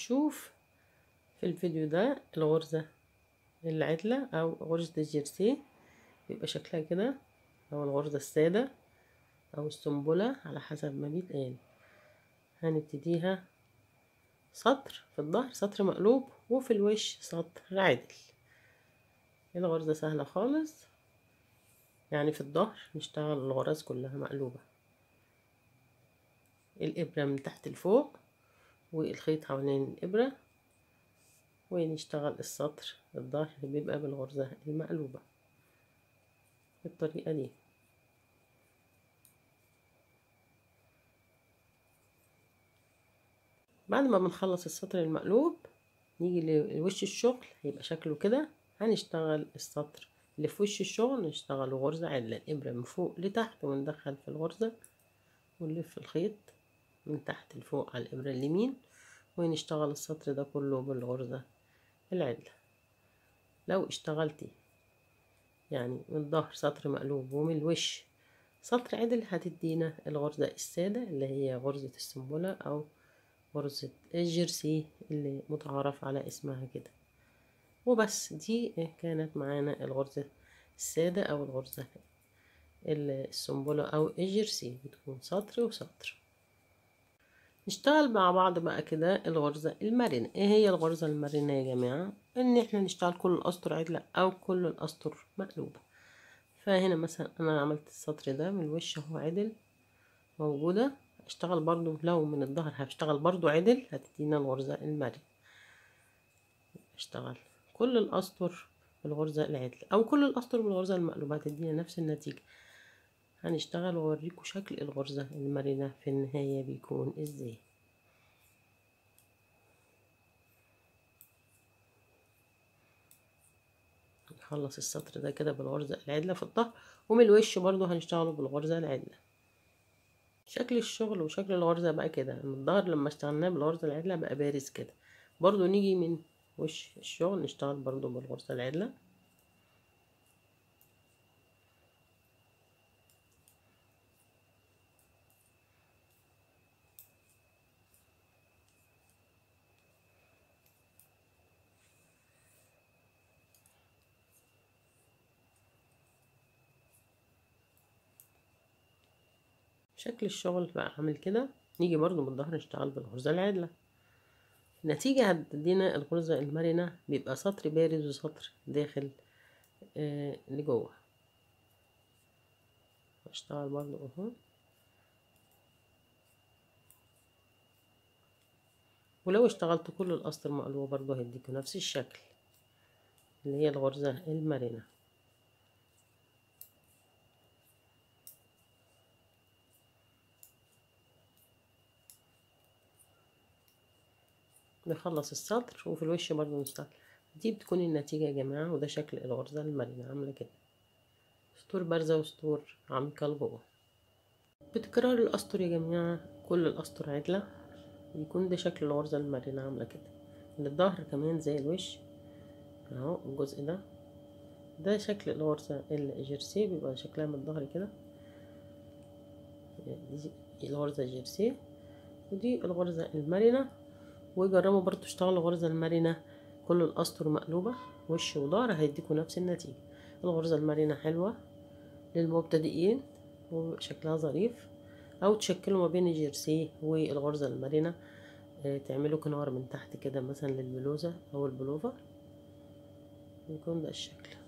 بتشوف في الفيديو ده الغرزة العدلة او غرزة الجيرسي بيبقى شكلها كده، او الغرزة السادة او السنبلة على حسب ما بيتقال. هنبتديها سطر في الظهر، سطر مقلوب، وفي الوش سطر عدل. الغرزة سهلة خالص، يعني في الظهر نشتغل الغرز كلها مقلوبة، الإبرة من تحت لفوق والخيط حوالين الإبرة، ونشتغل السطر الظهر اللي بيبقى بالغرزة المقلوبة بالطريقة دي. بعد ما بنخلص السطر المقلوب نيجي لوش الشغل، هيبقى شكله كده. هنشتغل السطر اللي في وش الشغل نشتغل غرزة عدلة، الإبرة من فوق لتحت وندخل في الغرزة ونلف الخيط من تحت لفوق على الإبرة اليمين، ونشتغل السطر ده كله بالغرزة العدلة. لو اشتغلتي يعني من الظهر سطر مقلوب ومن الوش سطر عدل هتدينا الغرزة السادة اللي هي غرزة السنبلة أو غرزة الجرسي اللي متعارف على اسمها كده. وبس، دي كانت معانا الغرزة السادة أو الغرزة السنبلة أو الجرسي، بتكون سطر وسطر. نشتغل مع بعض بقى كده الغرزة المرنة. ايه هي الغرزة المرنة يا جماعة؟ ان احنا نشتغل كل الاسطر عدلة او كل الاسطر مقلوبة. فهنا مثلا انا عملت السطر ده من الوش اهو عدل موجودة، اشتغل برضو لو من الظهر هشتغل برضو عدل، هتدينا الغرزة المرنة. اشتغل كل الاسطر بالغرزة العدل او كل الاسطر بالغرزة المقلوبة هتدينا نفس النتيجة. هنشتغل واوريكم شكل الغرزة المرنة في النهاية بيكون ازاي. نخلص السطر ده كده بالغرزة العدلة في الظهر، ومن الوش برضو هنشتغله بالغرزة العدلة. شكل الشغل وشكل الغرزة بقى كده من الظهر لما اشتغلناه بالغرزة العدلة بقى بارز كده. برضو نيجي من وش الشغل نشتغل برضو بالغرزة العدلة. شكل الشغل بقى عامل كده. نيجي برضو من الظهر نشتغل بالغرزة العدلة. النتيجة هتدينا الغرزة المرنة، بيبقى سطر بارز وسطر داخل لجوه. اشتغل برضو اهو، ولو اشتغلت كل الاسطر مقلوبة برضو هيديكوا نفس الشكل اللي هي الغرزة المرنة. نخلص السطر وفي الوش برضو نشتغل. دي بتكون النتيجة يا جماعة، وده شكل الغرزة المرنة عاملة كده، سطور بارزة وسطور عميقة لجوه. بتكرار الأسطر يا جماعة، كل الأسطر عدلة بيكون ده شكل الغرزة المرنة عاملة كده. الظهر كمان زي الوش اهو، الجزء ده شكل الغرزة الجيرسي، بيبقى شكلها من الظهر كده. دي الغرزة الجيرسي ودي الغرزة المرنة. وجربوا برضو تشتغلوا الغرزة المرنة كل الأسطر مقلوبة وش وظهر هيديكوا نفس النتيجة. الغرزة المرنة حلوة للمبتدئين وشكلها ظريف، أو تشكلوا ما بين الجيرسي والغرزة المرنة. تعملوا كنار من تحت كده مثلا للبلوزة أو البلوفر، يكون ده الشكل.